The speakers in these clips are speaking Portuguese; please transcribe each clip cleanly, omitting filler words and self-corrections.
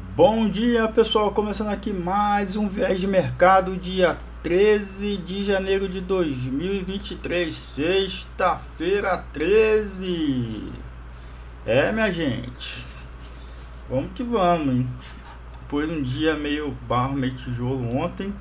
Bom dia, pessoal, começando aqui mais um viés de mercado, dia 13 de janeiro de 2023, sexta-feira 13. Minha gente, vamos que vamos, hein? Depois de um dia meio barro, meio tijolo ontem,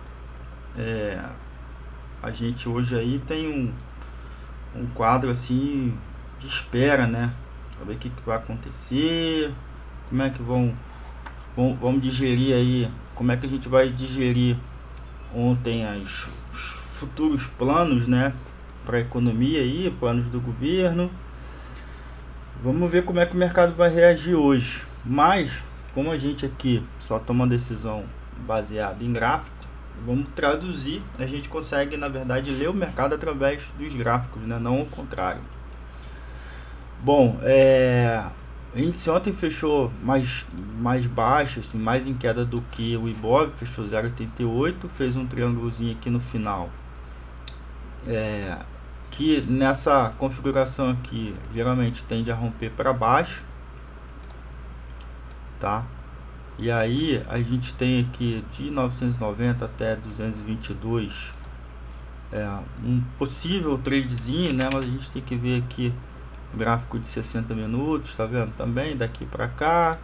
a gente hoje aí tem um quadro assim de espera, né? Pra ver o que vai acontecer, como é que vamos digerir aí, como é que a gente vai digerir ontem os futuros planos, né, para a economia aí, planos do governo. Vamos ver como é que o mercado vai reagir hoje. Mas como a gente aqui só toma decisão baseada em gráfico, vamos traduzir. A gente consegue, na verdade, ler o mercado através dos gráficos, né, não o contrário. Bom, o índice ontem fechou mais baixo, assim, mais em queda do que o Ibov, fechou 0,88, fez um triângulozinho aqui no final. Que nessa configuração aqui geralmente tende a romper para baixo, tá? E aí a gente tem aqui de 990 até 222 um possível tradezinho, né? Mas a gente tem que ver aqui gráfico de 60 minutos, tá vendo? Também daqui para cá.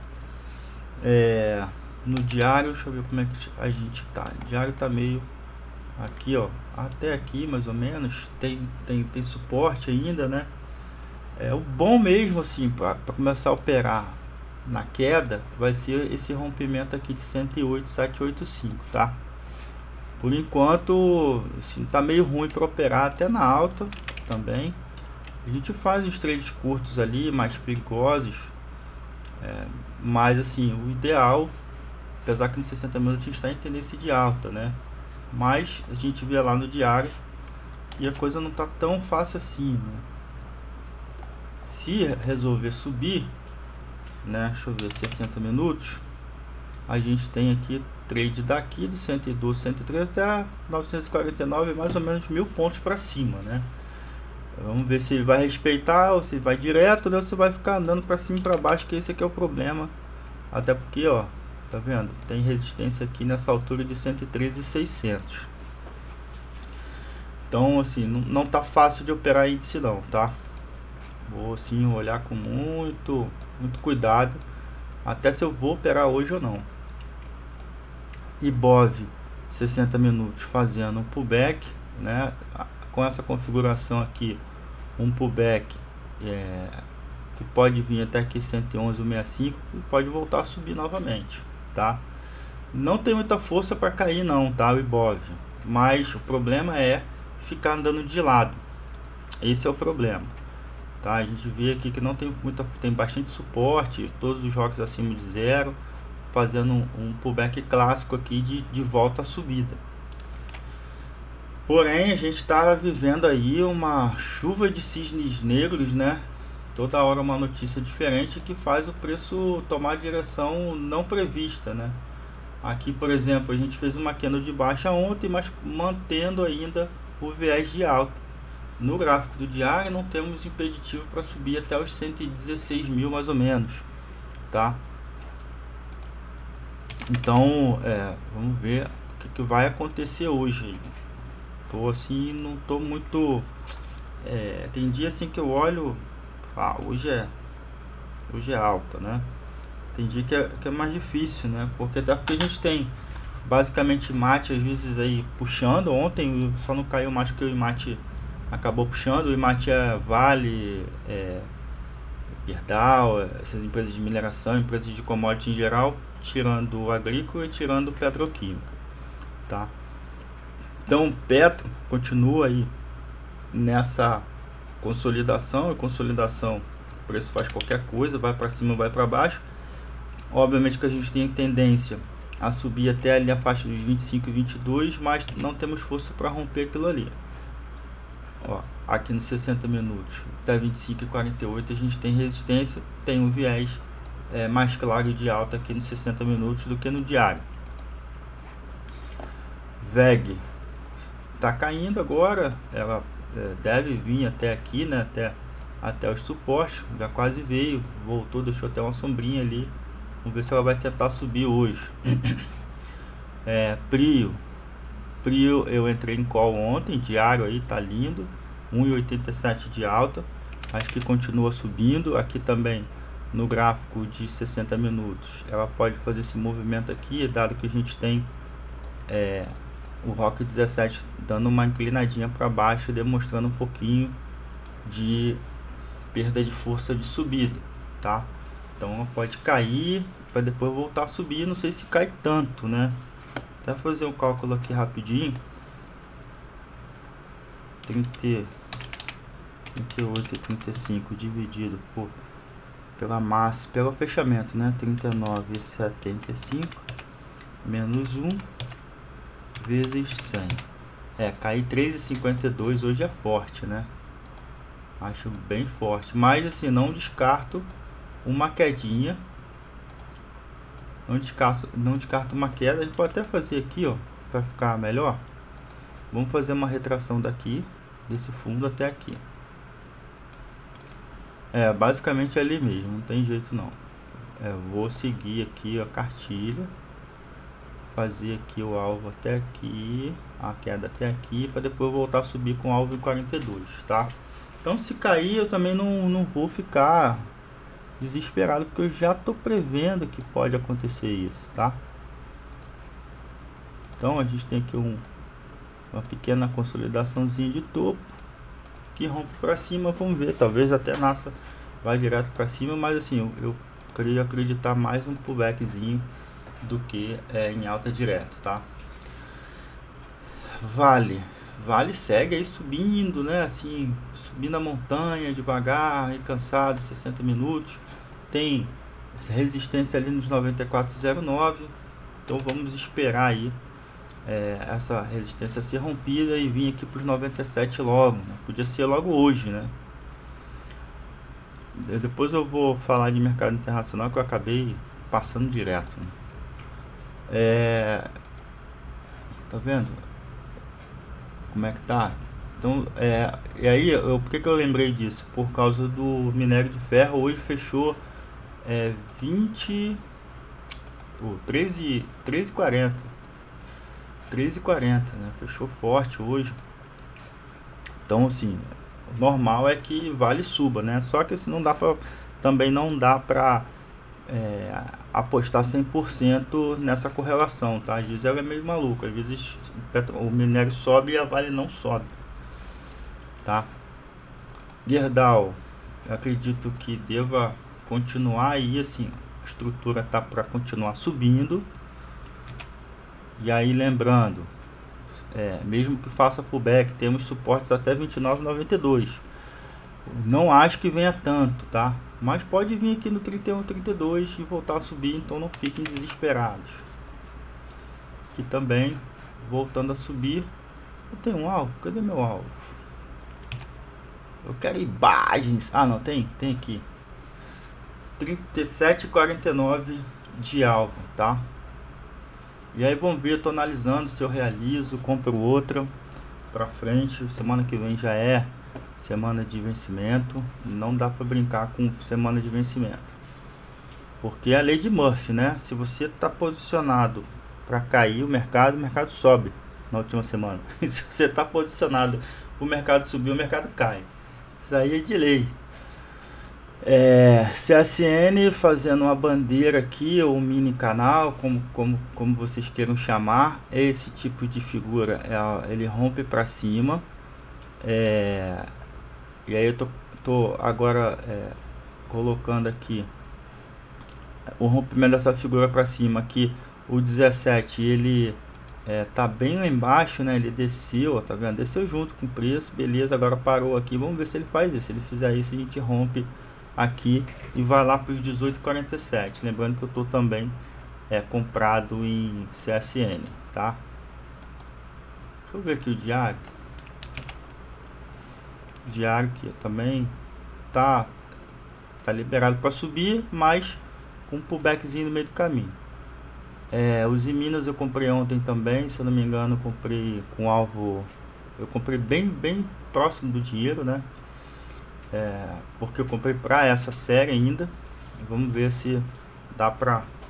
No diário, deixa eu ver como é que a gente tá. O diário tá meio aqui, ó, até aqui mais ou menos. Tem suporte ainda, né? O bom mesmo assim para começar a operar na queda vai ser esse rompimento aqui de 108,785, tá? Por enquanto, assim, tá meio ruim para operar até na alta também. A gente faz os trades curtos ali, mais perigosos, mas assim, o ideal, apesar que nos 60 minutos a gente está em tendência de alta, né? Mas a gente vê lá no diário e a coisa não tá tão fácil assim, né? Se resolver subir, né? Deixa eu ver, 60 minutos, a gente tem aqui trade daqui do 112, 113 até 949, mais ou menos 1000 pontos para cima, né? Vamos ver se ele vai respeitar ou se vai direto, né? Ou se vai ficar andando para cima e para baixo, que esse aqui é o problema. Até porque, ó, tá vendo? Tem resistência aqui nessa altura de 113,600. Então, assim, não tá fácil de operar índice não, tá? Vou, assim, olhar com muito cuidado, até se eu vou operar hoje ou não. Ibov, 60 minutos fazendo um pullback, né? Com essa configuração aqui, um pullback que pode vir até aqui 111,65 e pode voltar a subir novamente, tá? Não tem muita força para cair não, tá, o Ibov, mas o problema é ficar andando de lado. Esse é o problema, tá? A gente vê aqui que não tem tem bastante suporte, todos os rocks acima de zero, fazendo um pullback clássico aqui de volta à subida. Porém, a gente está vivendo aí uma chuva de cisnes negros, né? Toda hora uma notícia diferente que faz o preço tomar direção não prevista, né? Aqui, por exemplo, a gente fez uma candle de baixa ontem, mas mantendo ainda o viés de alta. No gráfico do diário não temos impeditivo para subir até os 116 mil mais ou menos, tá? Então, vamos ver o que vai acontecer hoje aí. Tô assim, não tô muito, tem dia assim que eu olho, hoje é alta, né? Tem dia que é mais difícil, né? Porque até porque a gente tem basicamente mate às vezes aí puxando. Ontem só não caiu mais que o Imate acabou puxando. O Imate é Vale, Gerdau, essas empresas de mineração, empresas de commodity em geral, tirando o agrícola e tirando o petroquímica, tá? Então o Petro continua aí nessa consolidação, o preço faz qualquer coisa, vai para cima, vai para baixo. Obviamente que a gente tem tendência a subir até ali a faixa dos 25 e 22, mas não temos força para romper aquilo ali. Ó, aqui nos 60 minutos até 25 e 48 a gente tem resistência, tem um viés mais claro de alta aqui nos 60 minutos do que no diário. VEG tá caindo agora, ela deve vir até aqui, né, até os suportes, já quase veio, voltou, deixou até uma sombrinha ali, Vamos ver se ela vai tentar subir hoje. Prio eu entrei em call ontem, diário aí, tá lindo, 1,87 de alta, acho que continua subindo. Aqui também no gráfico de 60 minutos ela pode fazer esse movimento aqui, dado que a gente tem o ROC 17 dando uma inclinadinha para baixo, demonstrando um pouquinho de perda de força de subida, tá? Então ela pode cair para depois voltar a subir, não sei se cai tanto, né? Até fazer um cálculo aqui rapidinho. 38 e 35 dividido pela massa, pelo fechamento, né? 39,75 menos 1 vezes 100. Cair 3,52 hoje é forte, né? Acho bem forte, mas assim, não descarto uma quedinha. Não descarto uma queda. A gente pode até fazer aqui, ó, para ficar melhor. Vamos fazer uma retração daqui, desse fundo até aqui. Basicamente ali mesmo, não tem jeito não. Vou seguir aqui a cartilha, fazer aqui o alvo até aqui, a queda até aqui, para depois voltar a subir com o alvo em 42, tá? Então se cair eu também não vou ficar desesperado, porque eu já estou prevendo que pode acontecer isso, tá? Então a gente tem aqui uma pequena consolidaçãozinha de topo que rompe para cima. Vamos ver, talvez até nasça, vai direto para cima, mas assim, eu queria acreditar mais um pullbackzinho do que em alta direto, tá? Vale segue aí subindo, né? Assim, subindo a montanha devagar e cansado, 60 minutos. Tem resistência ali nos 94,09. Então vamos esperar aí essa resistência ser rompida e vir aqui para os 97 logo, né? Podia ser logo hoje, né? Depois eu vou falar de mercado internacional, que eu acabei passando direto, né? Tá vendo como é que tá? Então, e aí, por que eu lembrei disso? Por causa do minério de ferro. Hoje fechou 13,40, né? Fechou forte hoje. Então, assim, o normal é que Vale suba, né? Só que assim, também não dá para apostar 100% nessa correlação, tá? Às vezes ela é meio maluca, às vezes o minério sobe e a Vale não sobe, tá? Gerdau, eu acredito que deva continuar aí, assim, a estrutura tá para continuar subindo. E aí lembrando, mesmo que faça pullback, temos suportes até 29,92. Não acho que venha tanto, tá? Mas pode vir aqui no 31,32 e voltar a subir, então não fiquem desesperados. Aqui também, voltando a subir. Eu tenho um alvo? Cadê meu alvo? Eu quero imagens. Ah, não, tem aqui. 37,49 de alvo, tá? E aí vamos ver, eu tô analisando se eu realizo, compro outra pra frente. Semana que vem já é semana de vencimento, não dá para brincar com semana de vencimento, porque é a lei de Murphy, né? Se você tá posicionado para cair o mercado sobe na última semana. E se você tá posicionado o mercado subir, o mercado cai. Isso aí é de lei. CSN fazendo uma bandeira aqui, ou um mini canal, como vocês queiram chamar. Esse tipo de figura, ele rompe para cima. E aí eu tô agora colocando aqui o rompimento dessa figura para cima aqui. O 17 ele tá bem lá embaixo, né? Ele desceu, ó, tá vendo? Desceu junto com o preço, beleza. Agora parou aqui, vamos ver se ele faz isso. Se ele fizer isso, a gente rompe aqui e vai lá para os 18,47. Lembrando que eu tô também comprado em CSN, tá? Deixa eu ver aqui o diário. Diário que também tá liberado para subir, mas com um pullbackzinho no meio do caminho. Os em Minas eu comprei ontem também, se eu não me engano, eu comprei com alvo, eu comprei bem próximo do dinheiro, né? Porque eu comprei para essa série ainda. Vamos ver se dá para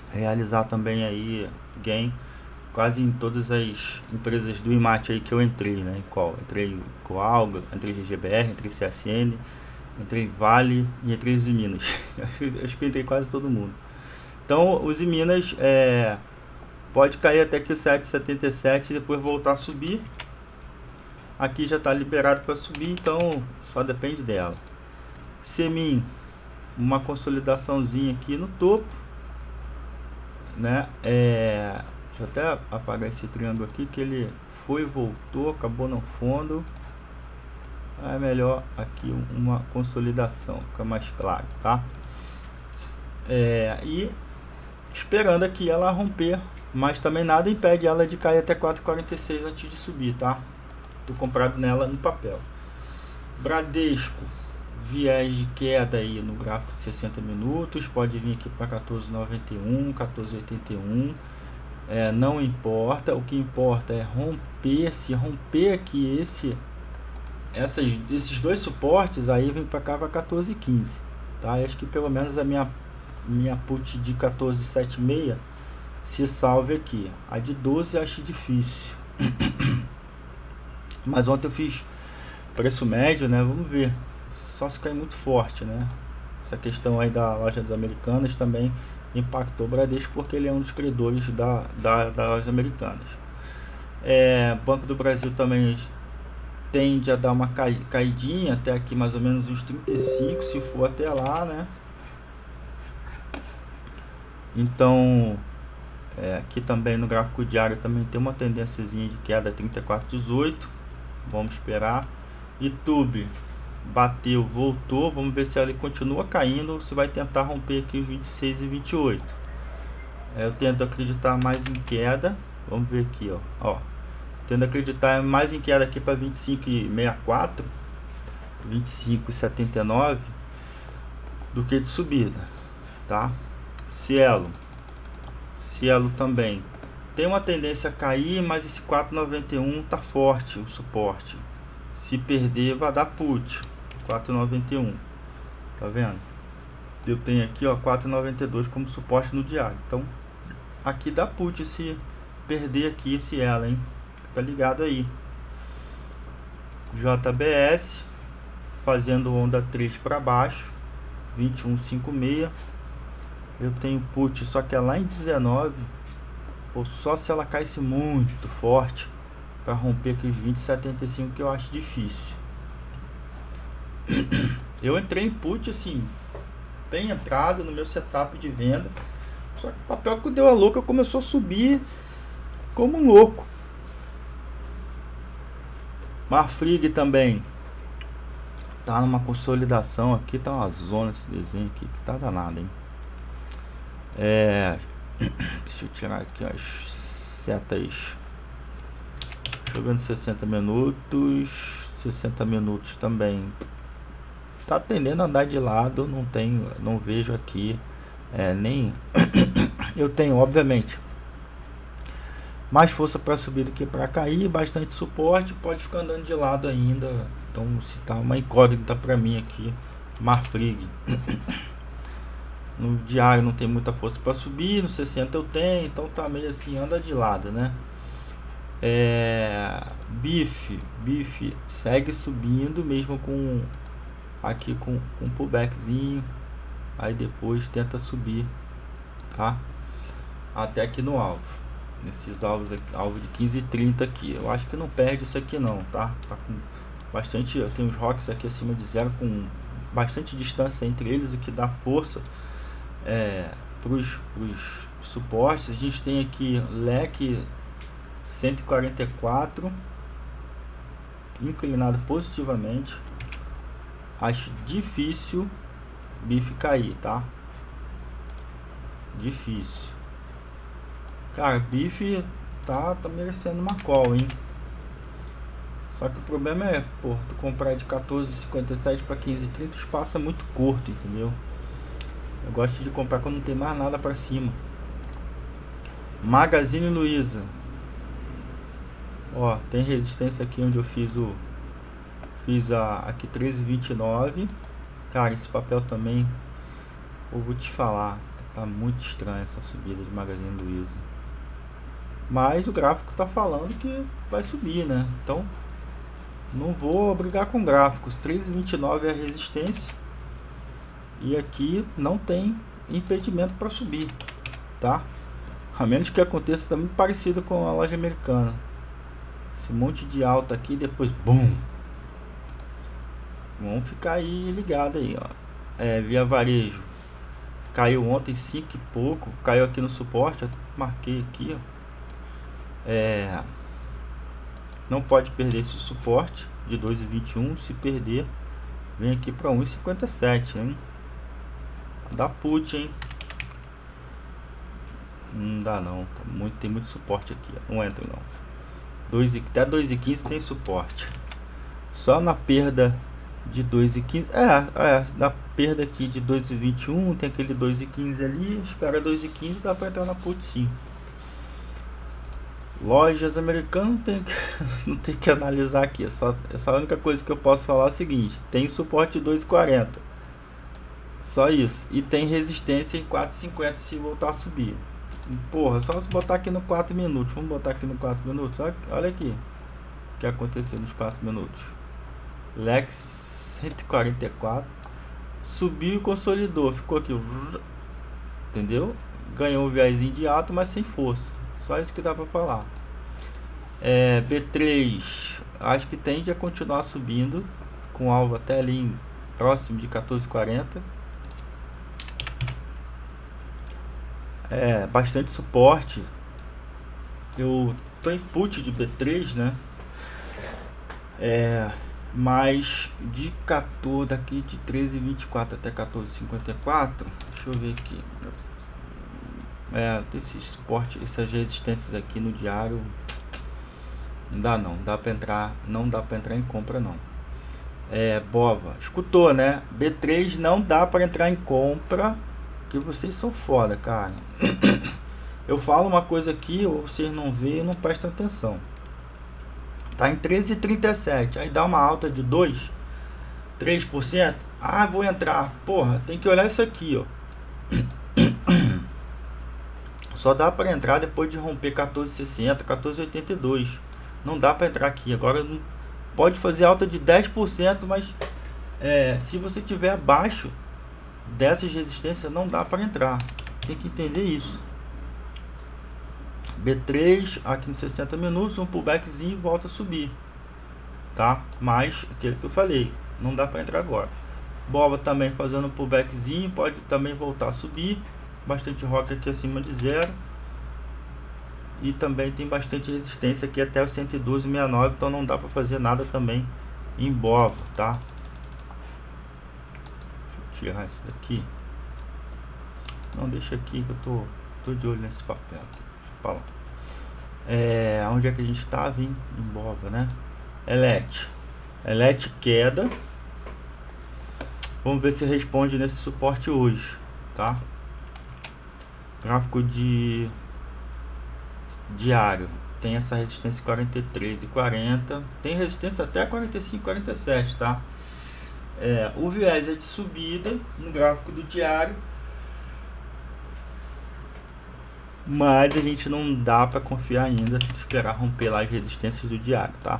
realizar também aí gain quase em todas as empresas do IMAT aí que eu entrei, né? Entrei com Alga, entrei em GBR, entrei em CSN, entrei em Vale e entrei em Minas. Acho que eu entrei quase todo mundo. Então os Minas pode cair até aqui o 7,77 e depois voltar a subir. Aqui já está liberado para subir, então só depende dela. Semin, uma consolidaçãozinha aqui no topo, né? Deixa eu até apagar esse triângulo aqui, que ele foi e voltou, acabou no fundo. É melhor aqui uma consolidação, fica mais claro, tá? E esperando aqui ela romper, mas também nada impede ela de cair até 4,46 antes de subir, tá? Tô comprado nela no papel. Bradesco, viés de queda aí no gráfico de 60 minutos, pode vir aqui para 14,91, 14,81. Não importa, o que importa é romper. Se romper aqui esses dois suportes, aí vem para cá para 14,15, tá? Acho que pelo menos a minha put de 14,76 se salve aqui. A de 12 acho difícil. Mas ontem eu fiz preço médio, né? Vamos ver. Só se cair muito forte, né? Essa questão aí da loja das Americanas também impactou o Bradesco, porque ele é um dos credores da loja Americanas. Banco do Brasil também tende a dar uma caidinha até aqui mais ou menos uns 35, se for até lá, né? Então aqui também no gráfico diário também tem uma tendênciazinha de queda 34,18. Vamos esperar. YouTube bateu, voltou, vamos ver se ela continua caindo ou se vai tentar romper aqui os 26 e 28. Eu tento acreditar mais em queda. Vamos ver aqui, ó. Tendo a acreditar mais em queda aqui para 25,64, 25,79 do que de subida, tá? Cielo também tem uma tendência a cair, mas esse 4,91 tá forte, o suporte. Se perder vai dar put, 4,91, tá vendo? Eu tenho aqui, ó, 4,92 como suporte no diário. Então aqui dá put se perder aqui esse ela, hein? Fica ligado aí. JBS fazendo onda 3 para baixo, 21,56. Eu tenho put, só que é lá em 19, ou só se ela caísse muito forte para romper aqui os 20,75, que eu acho difícil. Eu entrei em put assim, bem entrado no meu setup de venda, só que o papel que deu a louca começou a subir como um louco. Marfrig também tá numa consolidação aqui, tá uma zona esse desenho aqui que tá danado, hein? Deixa eu tirar aqui as setas. Jogando 60 minutos. 60 minutos também tá tendendo a andar de lado. Não vejo aqui nem eu tenho, obviamente, mais força para subir do que para cair, bastante suporte, pode ficar andando de lado ainda. Então se tá uma incógnita para mim aqui, Marfrig. No diário não tem muita força para subir, no 60 eu tenho, então tá meio assim, anda de lado, né? BIF segue subindo mesmo com aqui com um pullbackzinho, aí depois tenta subir, tá? Até aqui no alvo, nesses alvos aqui, alvo de 15,30 aqui. Eu acho que não perde isso aqui não, tá? Tá com bastante, eu tenho os rocks aqui acima de zero com bastante distância entre eles, o que dá força para os suportes. A gente tem aqui leque 144 inclinado positivamente. Acho difícil BIF cair, tá? Difícil. Cara, BIF tá merecendo uma call, hein? Só que o problema é, pô, tu comprar de 14,57 para 15,30, o espaço é muito curto, entendeu? Eu gosto de comprar quando não tem mais nada para cima. Magazine Luiza. Ó, tem resistência aqui onde eu fiz aqui 13,29. Cara, esse papel também, eu vou te falar, Tá muito estranha essa subida de Magazine Luiza. Mas o gráfico tá falando que vai subir, né? Então não vou brigar com gráficos. 3,29 é a resistência. E aqui não tem impedimento para subir, tá? A menos que aconteça também parecido com a loja americana. Esse monte de alta aqui, depois BUM! Vamos ficar aí ligado aí, ó. Via Varejo caiu ontem 5 e pouco, caiu aqui no suporte, eu marquei aqui, ó. Não pode perder esse suporte de 2,21. Se perder, vem aqui para 1,57, hein? Dá put, hein? Não dá não, tem muito suporte aqui, ó. Não entra não. Até 2,15 tem suporte. Só na perda de 2,15, na perda aqui de 2,21 tem aquele 2,15 ali, espera 2,15, dá para entrar na put sim. Lojas americanas não tem que analisar aqui, essa única coisa que eu posso falar é o seguinte: tem suporte de 2,40, só isso, e tem resistência em 4,50 se voltar a subir. Porra, só se botar aqui no 4 minutos. Vamos botar aqui no 4 minutos. Olha aqui o que aconteceu nos 4 minutos. Lex 144 subiu e consolidou, ficou aqui, entendeu? Ganhou um viésinho de alto, mas sem força. Só isso que dá para falar. B3 acho que tende a continuar subindo, com alvo até ali próximo de 14,40. Bastante suporte. Eu tô em put de B3, né? Mas de 14 daqui de 13,24 até 14,54. Deixa eu ver aqui. Tem esse suporte, essas resistências aqui no diário. Não dá não, não dá para entrar em compra não. Bova, escutou, né? B3 não dá para entrar em compra, que vocês são foda, cara. Eu falo uma coisa aqui, ou vocês não veem, não prestam atenção. Tá em 13,37, aí dá uma alta de 3%. Ah, vou entrar. Porra, tem que olhar isso aqui, ó. Só dá para entrar depois de romper 14,60, 14,82. Não dá para entrar aqui. Agora pode fazer alta de 10%, mas se você tiver abaixo dessas resistências, não dá para entrar. Tem que entender isso. B3 aqui nos 60 minutos, um pullbackzinho e volta a subir, tá? Mas aquele que eu falei, não dá para entrar agora. Bova também fazendo um pullbackzinho, pode também voltar a subir. Bastante rock aqui acima de 0. E também tem bastante resistência aqui até o 112,69, então não dá para fazer nada também em Bova, tá? Deixa eu tirar isso daqui. Não, deixa aqui que eu tô de olho nesse papel. Deixa eu falar. Onde é que a gente estava em Bova, né? Elet queda. Vamos ver se responde nesse suporte hoje, tá? Gráfico de diário tem essa resistência 43,40, tem resistência até 45,47, tá? O viés é de subida no gráfico do diário, mas a gente não dá para confiar ainda, esperar romper lá as resistências do diário, tá?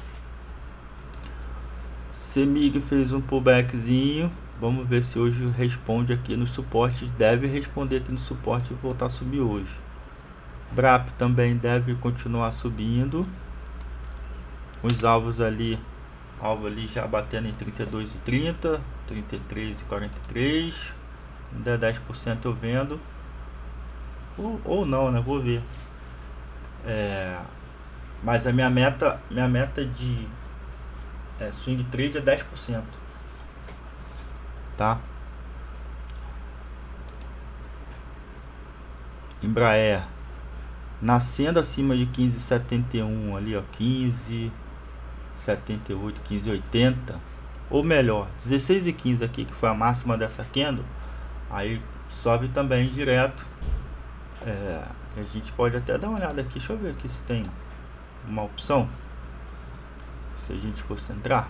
Semig fez um pullbackzinho, vamos ver se hoje responde aqui nos suportes, deve responder aqui no suporte e voltar a subir hoje. Brap também deve continuar subindo, os alvos ali, alvo ali já batendo em 32,30, 33,43, ainda 10% eu vendo. Ou não, né? Vou ver. Mas a minha meta de swing trade é 10%, tá? Embraer nascendo acima de 15,71 ali, ó, 15,78, 15,80, ou melhor, 16,15 aqui, que foi a máxima dessa candle, aí sobe também direto. A gente pode até dar uma olhada aqui, deixa eu ver aqui se tem uma opção, se a gente fosse entrar.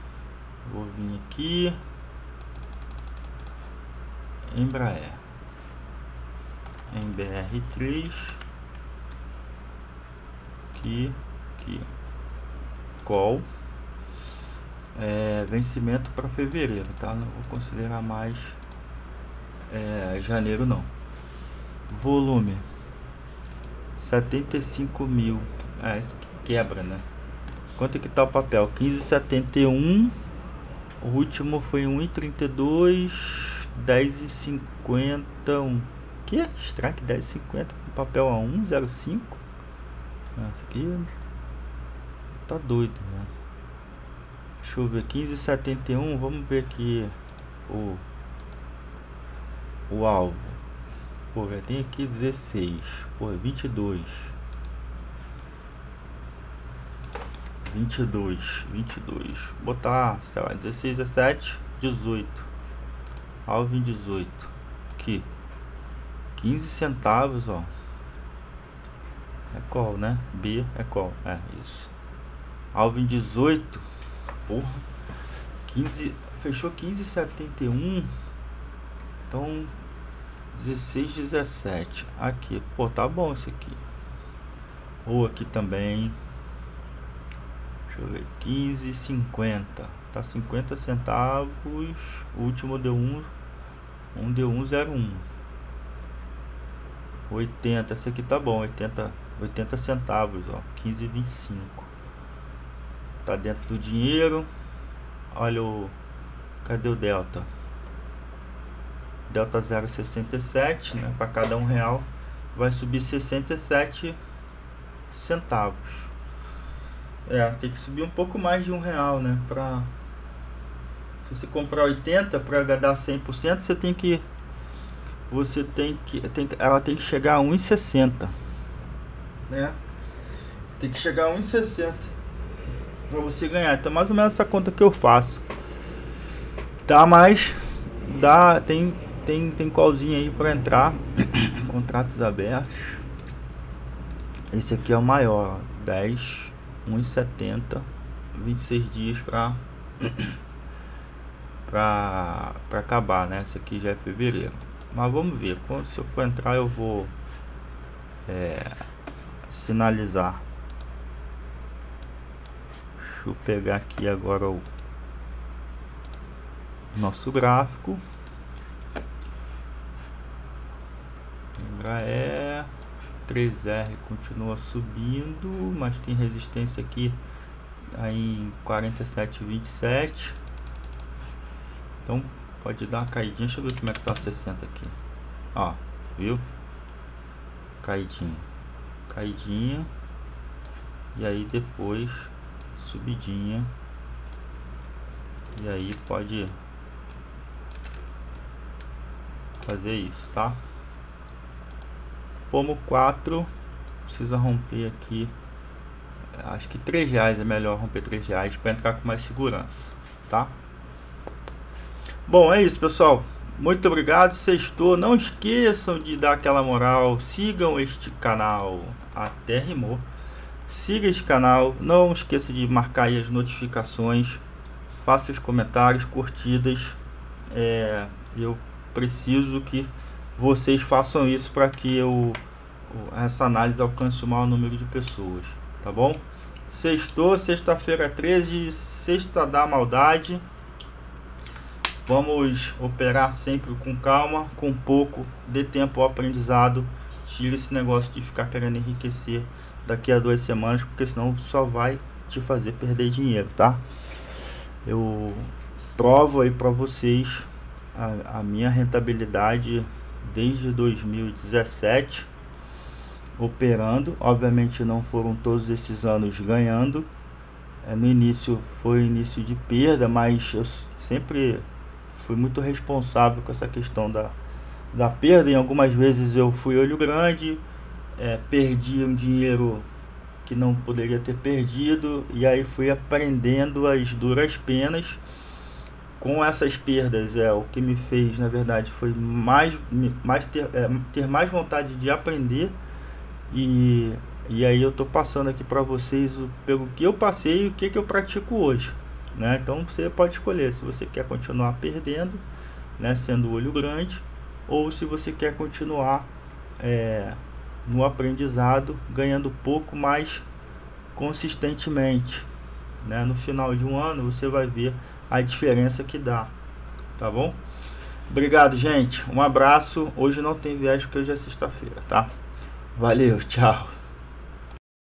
Vou vir aqui, Embraer, em BR3 aqui, call, vencimento para fevereiro, tá? Não vou considerar mais janeiro não. Volume 75 mil, isso que quebra, né? Quanto é que tá o papel? 15,71. O último foi 1,32. 10,50. Que? Strike 10,50 com papel a 1,05. Isso aqui tá doido, né? Deixa eu ver, 15,71. Vamos ver aqui o alvo. Pô, já tem aqui 16. Pô, 22. 22. Botar, sei lá, 16, 17, 18. Alvo em 18. Aqui. 15 centavos, ó. É call, né? B é call. É, isso. Alvo em 18. Porra. 15. Fechou 15,71. Então 16, 17. Aqui. Pô, tá bom esse aqui. Ou aqui também. Deixa eu ver. 15,50. Tá 50 centavos. O último deu 1,01. 80. Esse aqui tá bom. 80 centavos, ó. 15,25. Tá dentro do dinheiro. Olha o... Cadê o delta? Delta 0,67, né? Para cada R$1 vai subir 67 centavos. Tem que subir um pouco mais de R$1, né? Se você comprar 80 para dar 100%, ela tem que chegar a 1,60, né? Tem que chegar a 1,60 para você ganhar. Então, mais ou menos essa conta que eu faço. Tá, mas tem callzinho aí para entrar. Contratos abertos. Esse aqui é o maior, 10, 1,70, 26 dias para acabar, né? Esse aqui já é fevereiro. Mas vamos ver. Se eu for entrar, eu vou sinalizar. Deixa eu pegar aqui agora o nosso gráfico. Lembrar 3R continua subindo, mas tem resistência aqui em 47,27. Então pode dar uma caidinha. Deixa eu ver como é que tá o 60 aqui. Ó, viu? Caidinha. E aí depois subidinha. E aí pode fazer isso, tá? Pomo 4 precisa romper aqui. Acho que R$3 é melhor romper R$3 para entrar com mais segurança, tá? Bom, é isso, pessoal. Muito obrigado. Sextou. Não esqueçam de dar aquela moral. Sigam este canal. Até rimou. Siga este canal. Não esqueça de marcar aí as notificações. Faça os comentários, curtidas. Eu preciso que vocês façam isso para que essa análise alcance o maior número de pessoas, tá bom? Sextou, sexta-feira 13, sexta da maldade. Vamos operar sempre com calma, com pouco, dê tempo ao aprendizado. Tira esse negócio de ficar querendo enriquecer daqui a 2 semanas, porque senão só vai te fazer perder dinheiro, tá? Eu provo aí para vocês a minha rentabilidade desde 2017 operando. Obviamente não foram todos esses anos ganhando. No início foi início de perda, mas eu sempre fui muito responsável com essa questão da perda. Em algumas vezes eu fui olho grande, perdi um dinheiro que não poderia ter perdido, e aí fui aprendendo as duras penas. Com essas perdas, o que me fez, na verdade, foi ter mais vontade de aprender. E aí eu tô passando aqui para vocês pelo que eu passei e o que eu pratico hoje, né? Então você pode escolher se você quer continuar perdendo, né, sendo olho grande, ou se você quer continuar no aprendizado, ganhando pouco, mas consistentemente, né? No final de um ano você vai ver a diferença que dá, tá bom? Obrigado, gente, um abraço. Hoje não tem viagem porque hoje é sexta-feira, tá? Valeu, tchau.